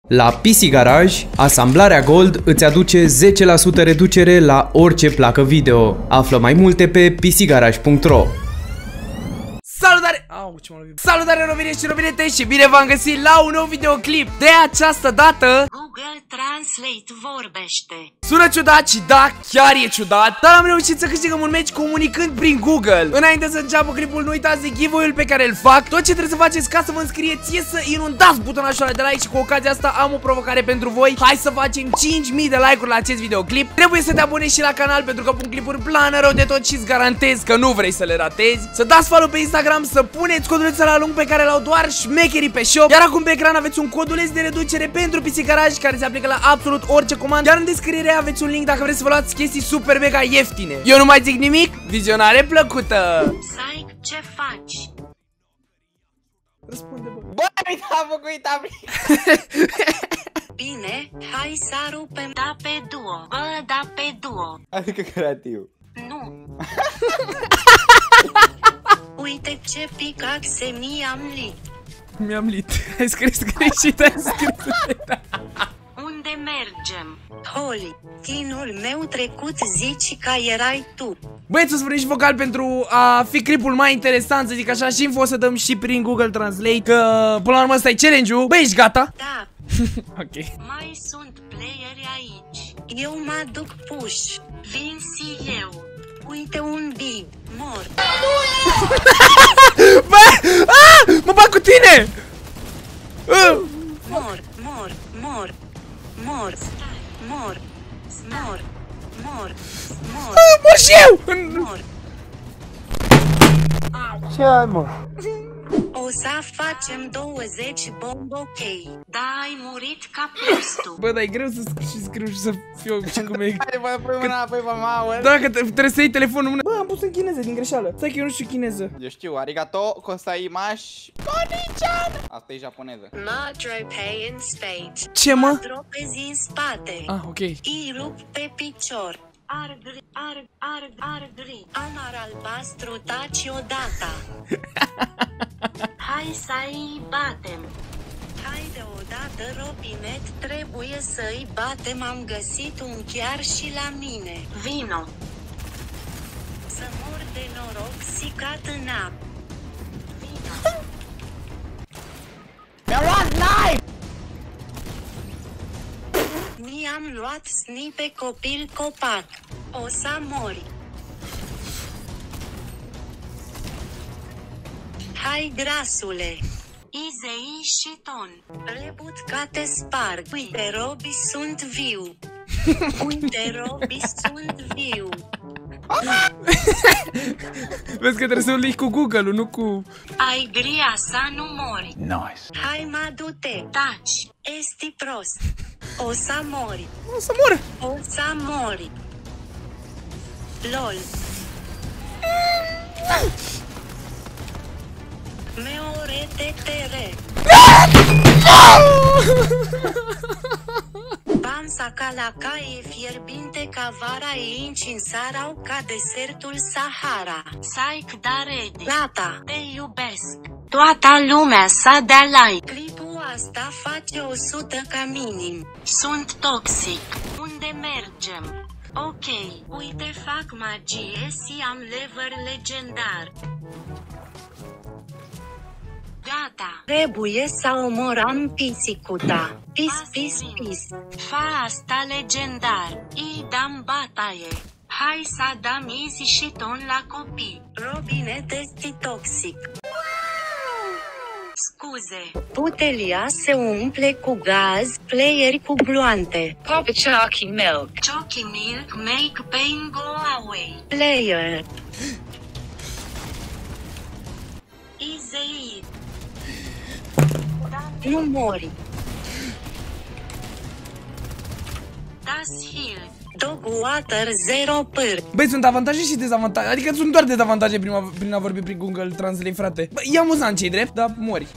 La PC Garage, asamblarea Gold îți aduce 10% reducere la orice placă video. Află mai multe pe pcgarage.ro. Salutare! Salutare robine și robinete și bine v-am găsit la un nou videoclip. De această dată Google Translate vorbește. sună ciudat și da, chiar e ciudat, dar am reușit să câștigăm un meci comunicând prin Google. Înainte să înceapă clipul, nu uitați de giveaway-ul pe care îl fac. Tot ce trebuie să faceți ca să vă înscrieți e să inundați butonul de like și cu ocazia asta am o provocare pentru voi. Hai să facem 5000 de like-uri la acest videoclip. Trebuie să te abonezi și la canal pentru că pun clipuri plană rău de tot și îți garantez că nu vrei să le ratezi. Să dați follow pe Instagram, să puneți codulețul la lung pe care l-au doar șmecherii pe shop. Iar acum pe ecran aveți un coduleț de reducere pentru PC Garage care se aplică la absolut orice comandă. Iar în descriere aveți un link dacă vreți să vă luați chestii super mega ieftine. Eu nu mai zic nimic, vizionare plăcută! Saic, ce faci? Răspunde, bă. Bă, am făcut Bine, hai să rupem da pe duo. Bă, da pe duo. Adică creativ. Nu. Uite ce picaxe mi-am lit. Mi-am lit. Ai scris greșit, ai scris. Unde mergem? Holly, tinul meu trecut zici că erai tu. Băieți, să spunem și vocal pentru a fi clipul mai interesant, să zic așa, și info o să dăm și prin Google Translate, că până la urmă ăsta e challenge-ul. Băi, ești gata? Da, Ok. mai sunt playeri aici. Eu mă duc push. Vin și eu. Uite un big mort. Bă! Ah! Mă bag cu tine! Mor, mor, mor, mor, mor, mor, mor, mor, Mor și eu! mor. Ce ai, mă? O să facem 20 bomb, ok. Da, ai murit ca prostul. Bă, dar e greu să scriu și să fiu și cum e. Hai, bă, pui mâna apoi pe maul. Da, că trebuie să iei telefonul în mână. Bă, am pus în chineză din greșeală. Stai că eu nu știu chineză. Eu știu, arigato, gozaimasu. Konnichiwa. Asta e japoneză. Mă dropei în spate. Ce, mă? Dropezi în spate. Ah, ok. Îi rup pe picior. Argri, argri. Amar albastru, taci odată. Hai să-i batem. Haide odată, Robinet, trebuie să-i batem. Am găsit un chiar și la mine. Vino. Să mor de noroc sicat în apă. Vino. Mi-a luat knife! Mi-am luat snipe copil copac. O să mori. Hai, grasule. Izei și ton. Rebut ca te sparg. Uite, Robi, sunt viu. Uite, Robi, sunt viu. Vezi că trebuie să o legi cu Google-ul, nu cu... Ai gria să nu mori. Nice. Hai, mă, du-te. Taci. Esti prost. O să mori. O să mor! O să mori. LOL. Meoretetere. Pansa ca la caie fierbinte ca vara e incinsarau ca desertul Sahara. Saic da ready. Gata. Te iubesc. Toată lumea să dea like. Clipul asta face 100 ca minim. Sunt toxic. Unde mergem? Ok, uite fac magie și am level legendar. Gata. Trebuie să omorăm pisicuta. Pis. Fa asta legendar. Îi dăm bataie. Hai să dăm easy și ton la copii. Robinet este toxic. Scuze. Putelia se umple cu gaz, playeri cu gluante. Pop a chalky milk. Chalky milk make pain go away. Player. Easy. Nu mori. Das heal. Dog water 0 pâr. Băi, sunt avantaje și dezavantaje. Adică sunt doar dezavantaje prin a vorbi prin Google Translate, frate. Bă, e amuzant ce-i drept, dar mori.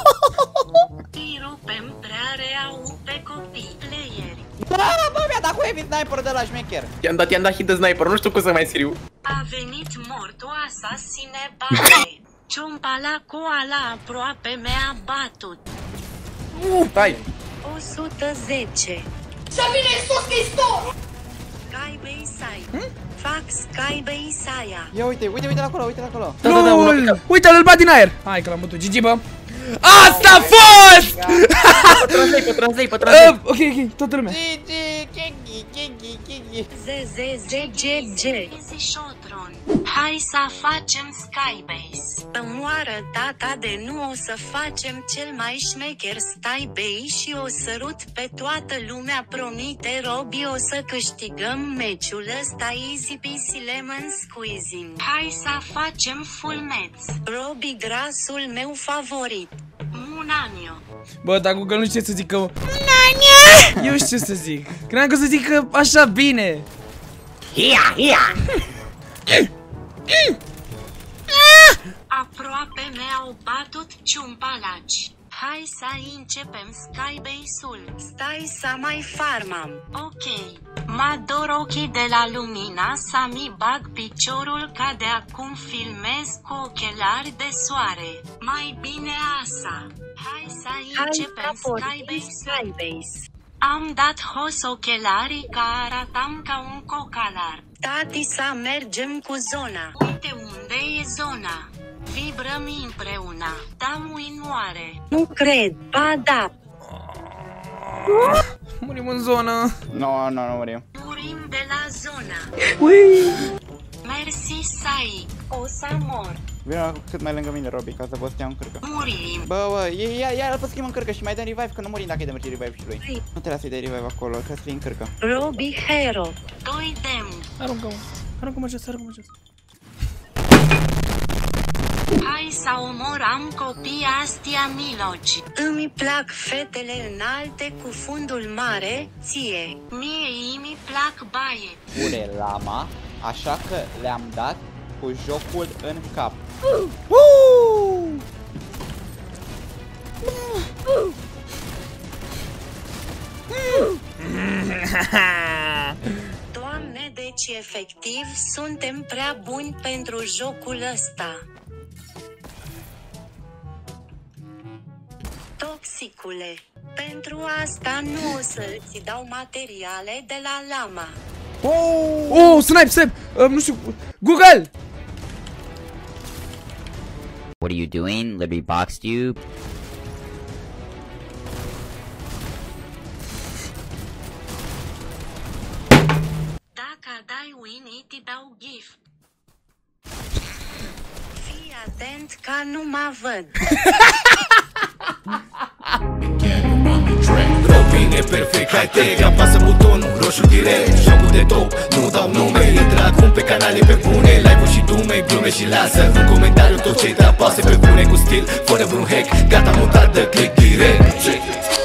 Îi rupem prea reau pe copii. Playeri. Bă, mi-a dat cu Heavy sniper de la șmecher. I-am dat hit de sniper, nu știu cum să mai scriu. A venit mortul asasine bate. Ciumpala coala aproape mi-a batut. Stai. 110. Să vină Iisus Hristos! Sky Isai. Fac Sky Isaia. Ia uite la acolo, uite la acolo. LOL! Uite-l, îl bat din aer. Hai că l-am bătut, GG, bă. Asta a fost! Pătrăzei. Ok, toată lumea. ZZZGG. Hai să facem Skybase. Să moară tata de nu o să facem cel mai șmecher Skybase și o sărut pe toată lumea, promite Robi, o să câștigăm meciul ăsta easy peasy lemon squeezing. Hai să facem full match. Robi, grasul meu favorit. Munanio. Bă, dar Google nu știe să zică Munanio. Eu știu ce să zic. Credeam că să zică așa bine. Ia. Aproape mi-au batut ciumpalaci. Hai să începem Skybase-ul. Stai să mai farmam. Ok. Mă dor ochii de la lumina să mi bag piciorul, ca de acum filmez cu ochelari de soare. Mai bine asta. Hai să începem Skybase. Am dat hos ochelarii ca aratam ca un cocalar. Tati, să mergem cu zona. Uite unde e zona. Vibrăm împreună. Da, muinoare. Nu cred, ba da. Murim în zonă. Nu murim. Murim de la zona. Mersi, Sai. O să mor. Vino cât mai lângă mine, Robi, ca să vă stea în cârcă. Murim. Bă, ia-l pe schimb în cârcă și mai dă revive, că nu murim dacă îi dăm revive și lui. Nu trebuie să-i dai revive acolo, trebuie să fii în cârcă. Robi Hero. 2 demu. Aruncă-mă jos. Hai să omorăm copii astia miloci. Îmi plac fetele înalte cu fundul mare, ție. Mie îmi plac baie. Pune lama, așa că le-am dat cu jocul în cap. Doamne, deci efectiv suntem prea buni pentru jocul ăsta. Toxicule, pentru asta nu o să-ți dau materiale de la lama. Snipe, nu știu, Google! What are you doing? Literally boxed you. Dacă dai win, îi dau gift. Fii atent ca nu mă văd. Robin e perfect, high-tech, apasă butonul roșu direct. Jocul de top, nu dau nume. Intră acum pe canale pe bune, live-uri și dume, glume și lasă în comentariu tot ce-i te apasă pe bune, cu stil, fără vreun hack. Gata, mutat de click direct.